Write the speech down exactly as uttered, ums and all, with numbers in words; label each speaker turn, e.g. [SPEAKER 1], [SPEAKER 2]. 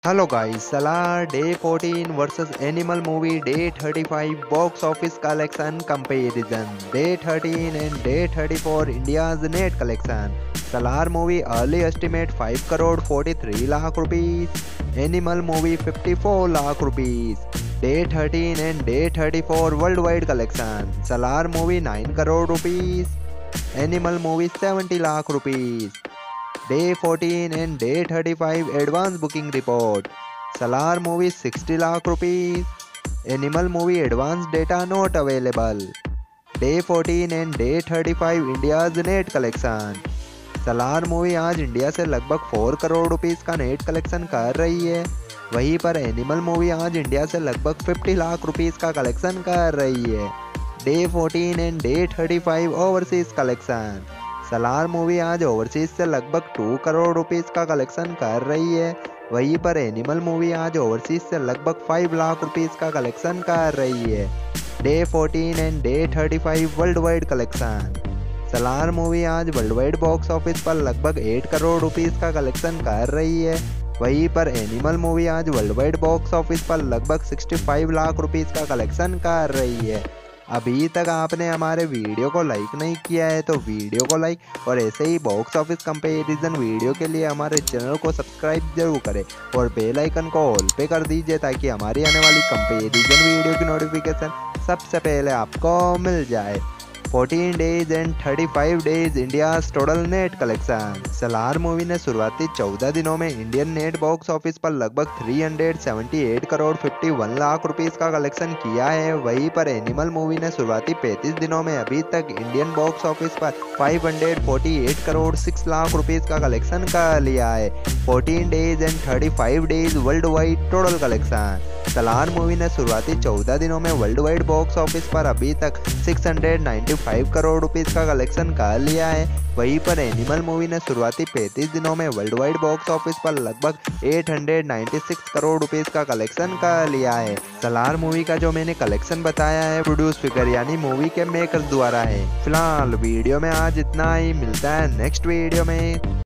[SPEAKER 1] Hello guys, Salaar day fourteen versus Animal movie day thirty five box office collection comparison. Day thirteen and day thirty four India's net collection. Salaar movie early estimate five crore forty three lakh rupees, Animal movie fifty four lakh rupees. Day thirteen and day thirty four world wide collection. Salaar movie nine crore rupees, Animal movie seventy lakh rupees. Day fourteen and day thirty five advance booking report. Salaar movie sixty lakh rupees, Animal movie advance data not available. Day fourteen and day thirty five India's net collection. Salaar movie आज India से लगभग four crore rupees का net collection कर रही है, वहीं पर Animal movie आज इंडिया से लगभग फिफ्टी लाख रुपीस का कलेक्शन कर रही है। Day fourteen and day thirty five overseas collection. Salaar movie आज ओवरसीज से लगभग टू करोड़ रुपीस का कलेक्शन कर रही है, वहीं पर एनिमल मूवी आज ओवरसीज से लगभग फाइव लाख रुपीस का कलेक्शन कर रही है। Day fourteen and day thirty five world wide collection. Salaar movie आज वर्ल्ड वाइड बॉक्स ऑफिस पर लगभग एट करोड़ रुपीस का कलेक्शन कर रही है, वहीं पर एनिमल मूवी आज वर्ल्ड वाइड बॉक्स ऑफिस पर लगभग सिक्सटी फाइव लाख रुपीस का कलेक्शन कर रही है। अभी तक आपने हमारे वीडियो को लाइक नहीं किया है तो वीडियो को लाइक और ऐसे ही बॉक्स ऑफिस कंपैरिजन वीडियो के लिए हमारे चैनल को सब्सक्राइब जरूर करें और बेल आइकन को ऑल पे कर दीजिए ताकि हमारी आने वाली कंपैरिजन वीडियो की नोटिफिकेशन सबसे पहले आपको मिल जाए। Fourteen days and thirty five days India's total net collection. Salaar movie ने शुरुआती चौदह दिनों में इंडियन नेट बॉक्स ऑफिस पर लगभग three hundred seventy eight crore fifty one lakh rupees का कलेक्शन किया है, वहीं पर एनिमल मूवी ने शुरुआती पैंतीस दिनों में अभी तक इंडियन बॉक्स ऑफिस पर five hundred forty eight crore six lakh rupees का कलेक्शन कर लिया है। Fourteen days and thirty five days world wide total collection. Salaar movie ने शुरुआती चौदह दिनों में वर्ल्ड वाइड बॉक्स ऑफिस पर अभी तक six hundred ninety five crore rupees का कलेक्शन कर लिया है, वहीं पर एनिमल मूवी ने शुरुआती पैंतीस दिनों में वर्ल्ड वाइड बॉक्स ऑफिस पर लगभग eight hundred ninety six crore rupees का कलेक्शन कर लिया है। सलार मूवी का जो मैंने कलेक्शन बताया है प्रोड्यूस फिगर यानी मूवी के मेकर्स द्वारा है। फिलहाल वीडियो में आज इतना ही, मिलता है नेक्स्ट वीडियो में।